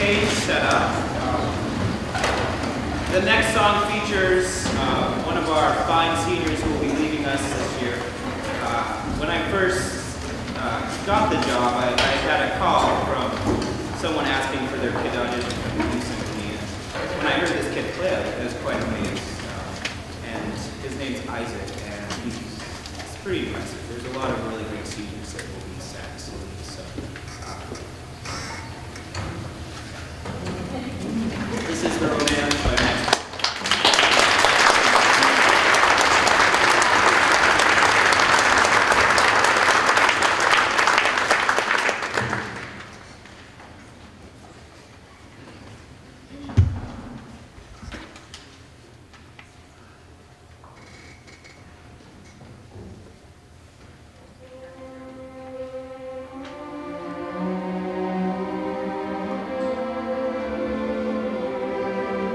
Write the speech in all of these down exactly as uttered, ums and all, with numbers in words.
stage set up. Um, the next song features uh, one of our fine seniors who will be leaving us this year. Uh, when I first uh, got the job, I, I had a call from someone asking for their kid audition for the Youth Symphony. And when I heard this kid play, I was quite amazed. Uh, and his name's Isaac, and he's, he's pretty impressive. There's a lot of really great seniors that will be sax leads. So, uh, this is the Romance by Max. Thank you.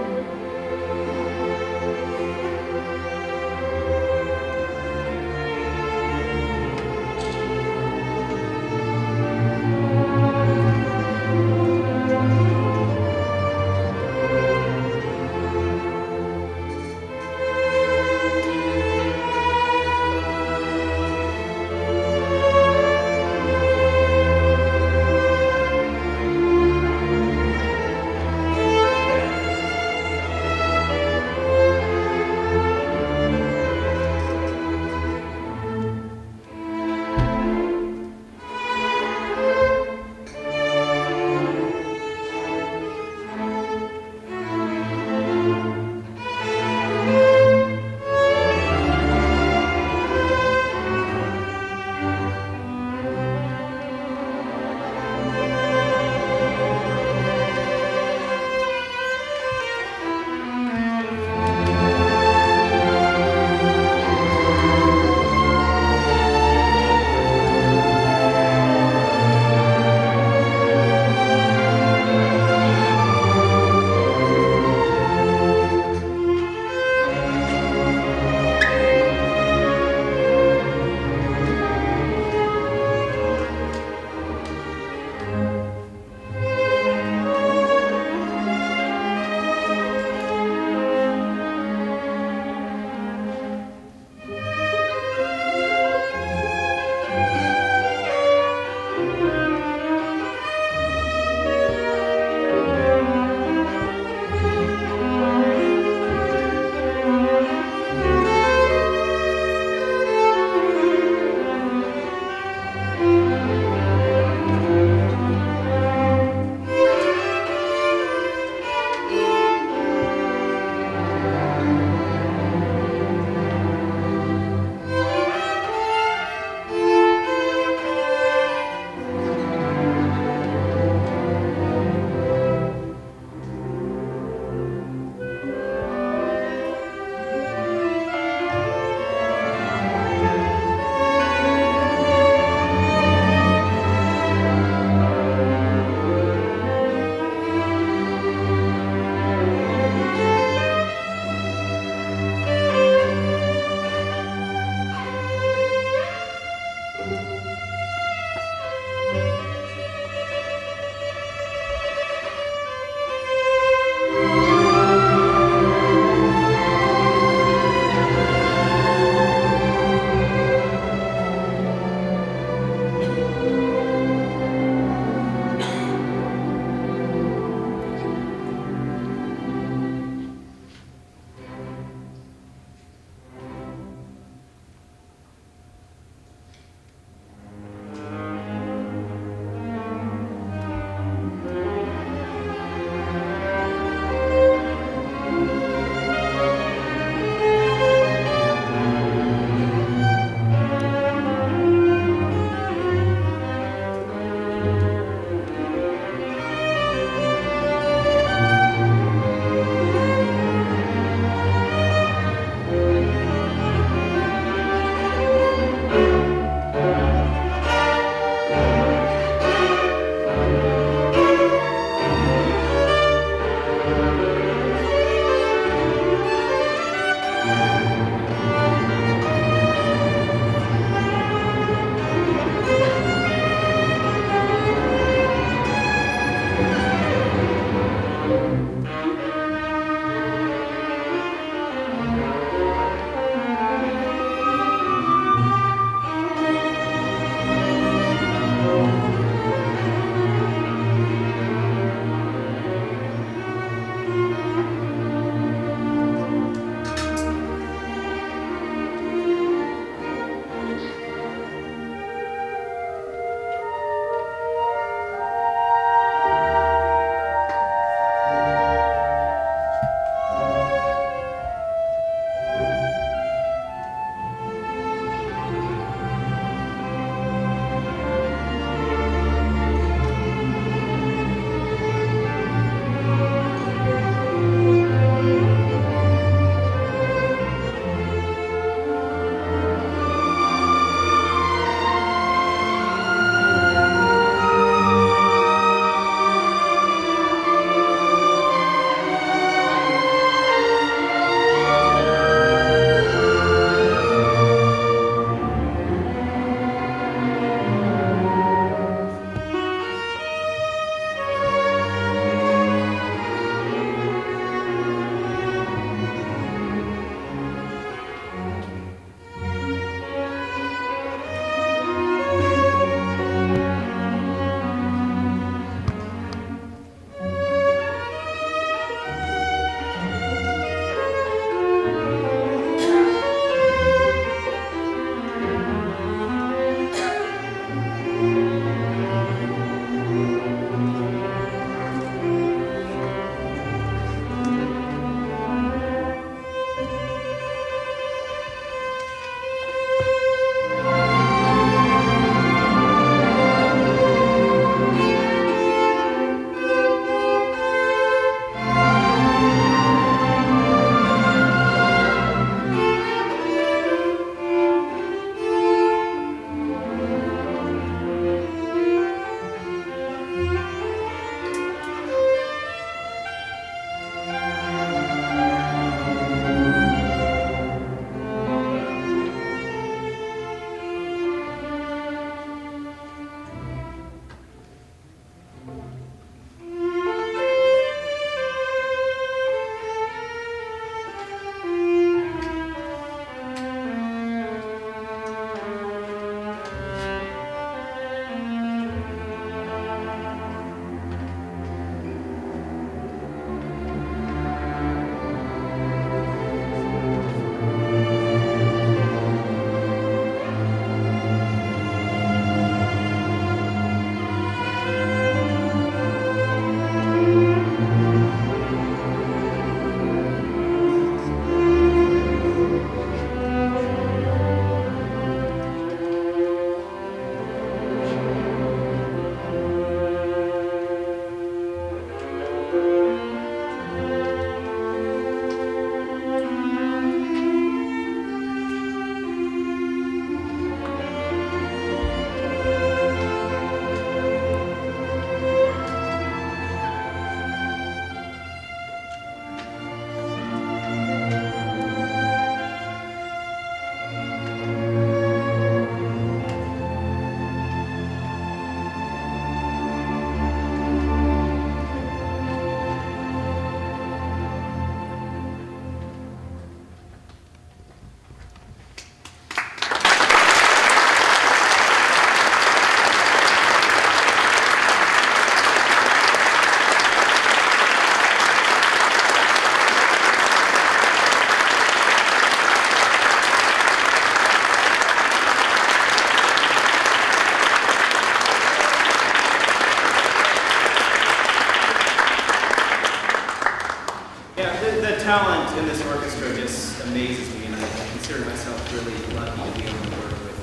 talent in this orchestra just amazes me, and I consider myself really lucky to be able to work with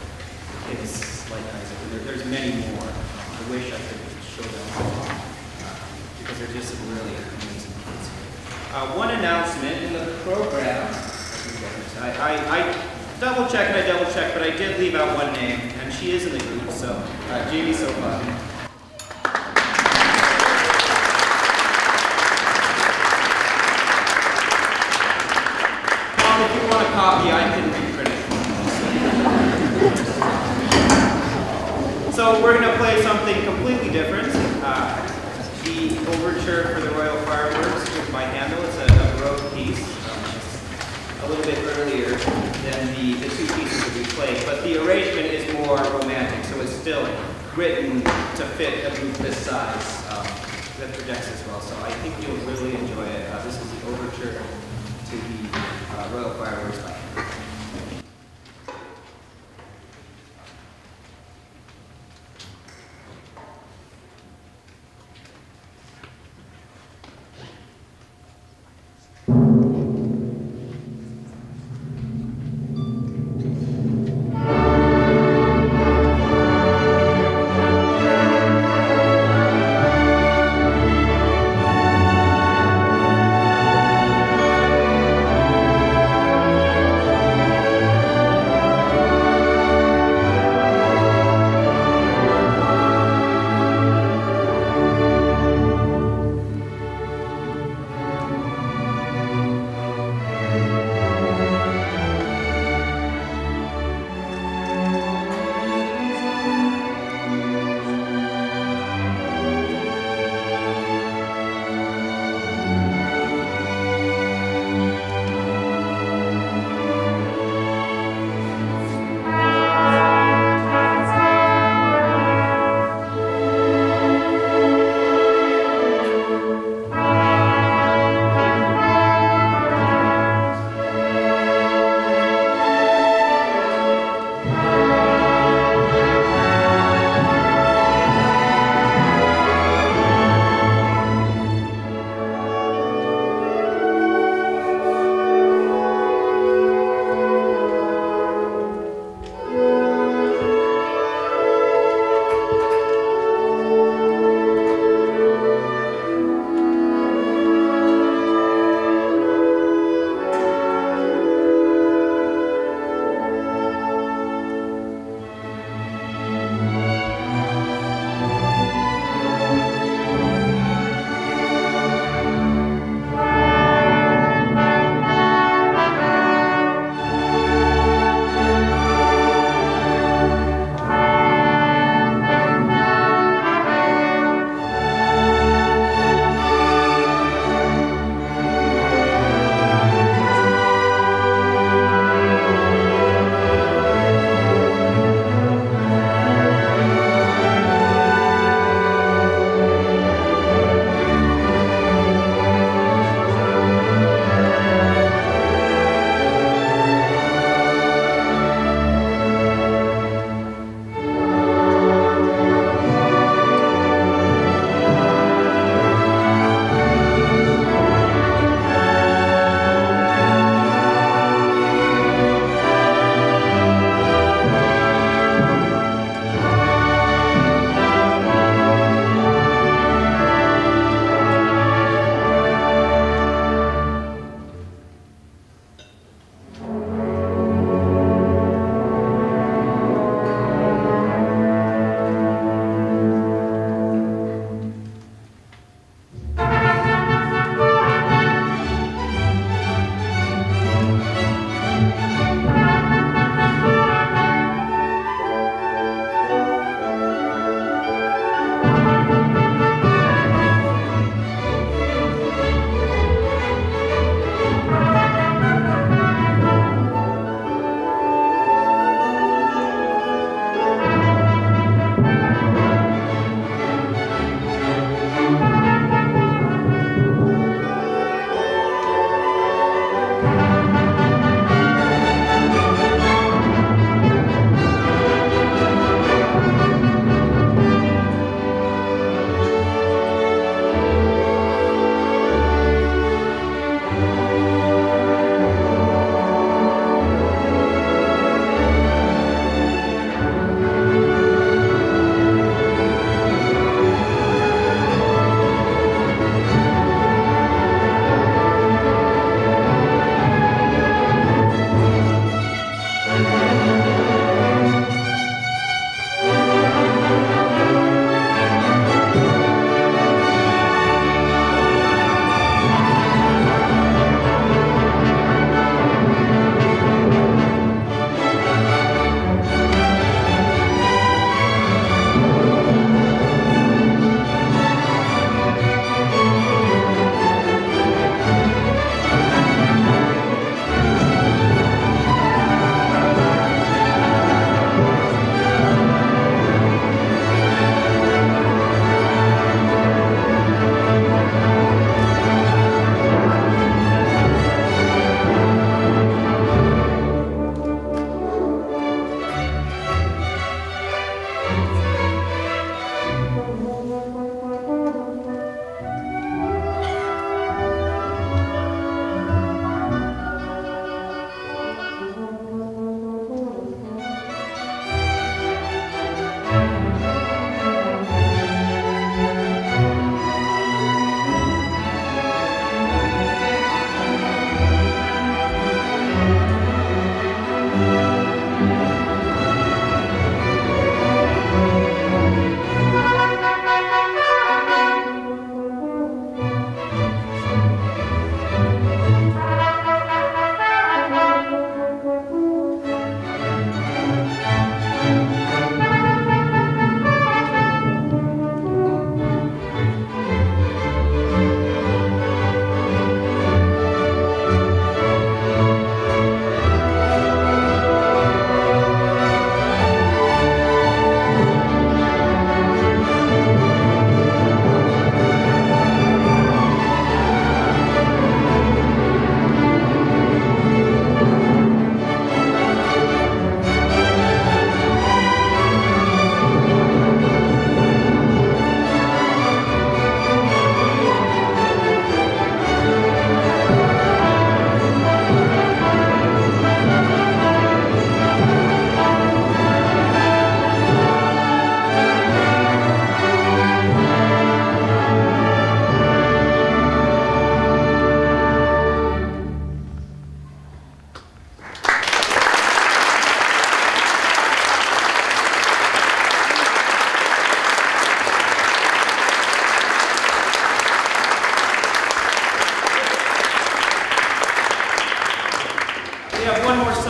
kids like Isaac. And there, there's many more. I wish I could show them all, uh, because they're just some really amazing kids. Uh, one announcement in the program, I, I, I double checked and I double checked, but I did leave out one name, and she is in the group, so uh, Jamie Sofa. If you want a copy, I can reprint it. So we're going to play something completely different. Uh, the overture for the Royal Fireworks. is by Handel. It's a, a Baroque piece. Um, it's a little bit earlier than the, the two pieces that we played, but the arrangement is more romantic, so it's still written to fit a group this size um, that projects as well. So I think you'll really enjoy it. Uh, this is the overture to the uh, Royal Fireworks Festival.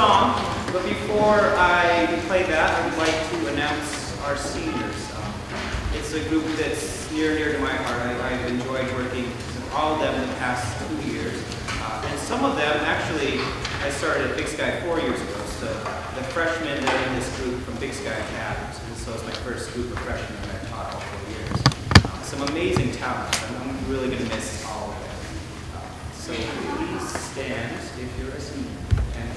song, but before I play that, I would like to announce our seniors. Um, it's a group that's near and dear to my heart. I, I've enjoyed working with all of them in the past two years. Uh, and some of them, actually, I started at Big Sky four years ago. So the freshmen that are in this group from Big Sky Academy. So it's my first group of freshmen that I've taught all four years. Um, some amazing talent. I'm, I'm really going to miss all of them. Uh, so please stand if you're a senior. And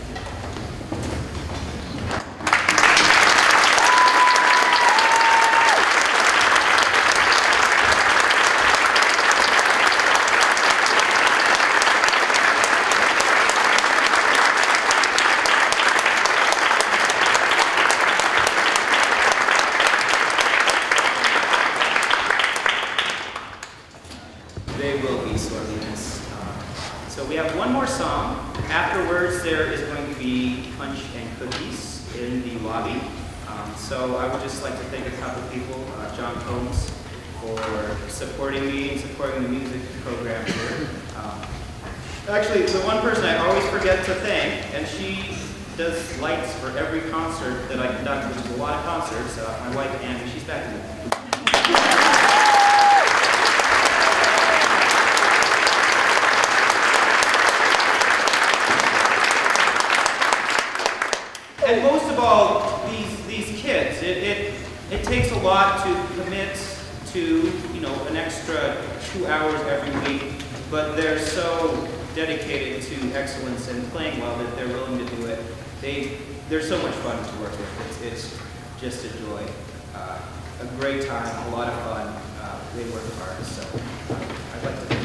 they will be sorely missed. Uh, so we have one more song. Afterwards, there is going to be punch and cookies in the lobby. Um, so I would just like to thank a couple people, uh, John Combs, for supporting me and supporting the music program here. Um, actually, the one person I always forget to thank, and she does lights for every concert that I conduct, which is a lot of concerts, uh, my wife Annie, she's back in the And most of all, these these kids, it, it it takes a lot to commit to, you know, an extra two hours every week, but they're so dedicated to excellence and playing well that they're willing to do it. They they're so much fun to work with. It's it's just a joy, uh, a great time, a lot of fun. Uh, they work hard, so uh, I'd like to.